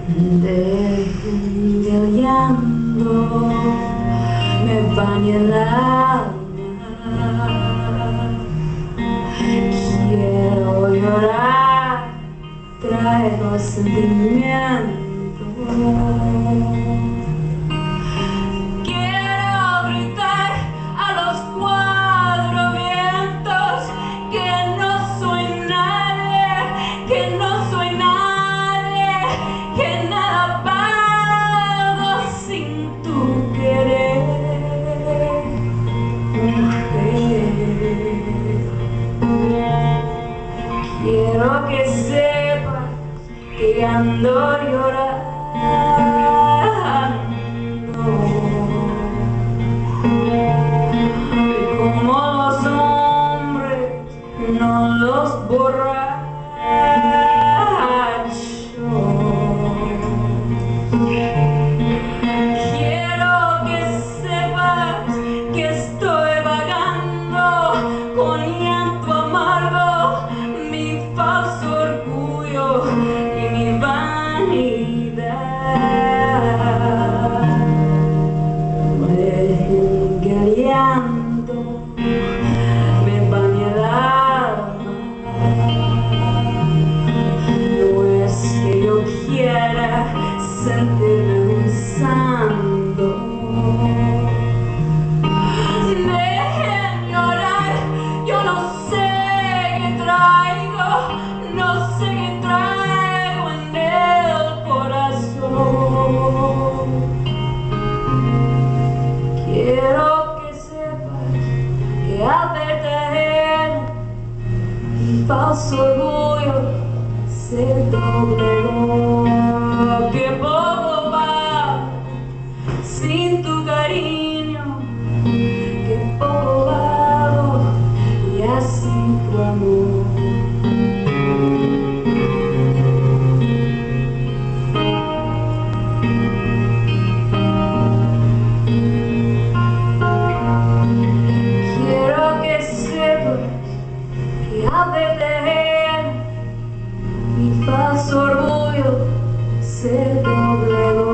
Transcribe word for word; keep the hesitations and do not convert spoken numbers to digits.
Del llanto me baña el alma. Quiero llorar, traigo sentimientos. Quiero gritar a los cuatro vientos que no soy nadie, que no soy nadie, que nada valgo sin tu querer, mujer. Quiero que sepas que ando llorando, y como los hombres, no los borrachos. Quiero que sepas que estoy vagando con llanto amargo, mi falso orgullo y mi vanidad. Venga el llanto, me baña el alma. No es que yo quiera sentirme un santo. Dejen llorar, yo no sé qué traigo, no sé qué traigo en el corazón. Quiero que sepas que al verte mi falso orgullo se doblegó, que poco va sin tu cariño, que poco valgo ya sin tu amor. Quiero que sepas que al verte mi falso orgullo se doblegó.